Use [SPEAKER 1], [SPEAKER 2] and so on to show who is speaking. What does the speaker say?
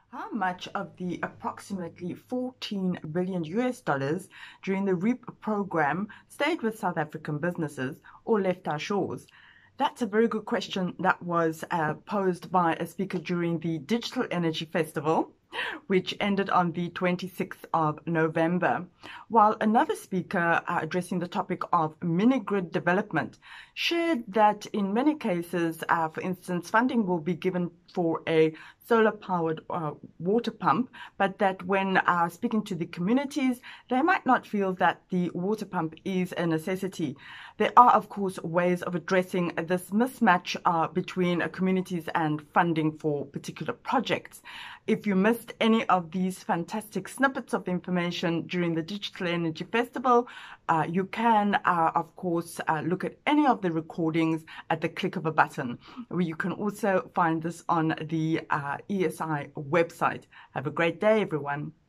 [SPEAKER 1] How much of the approximately 14 billion US dollars during the REAP program stayed with South African businesses or left our shores? That's a very good question that was posed by a speaker during the Digital Energy Festival, which ended on the 26th of November, while another speaker addressing the topic of mini-grid development shared that in many cases, for instance, funding will be given for a solar-powered water pump, but that when speaking to the communities, they might not feel that the water pump is a necessity. There are, of course, ways of addressing this mismatch between communities and funding for particular projects. If you missed any of these fantastic snippets of information during the Digital Energy Festival, you can, of course, look at any of the recordings at the click of a button. You can also find this on the ESI website. Have a great day, everyone.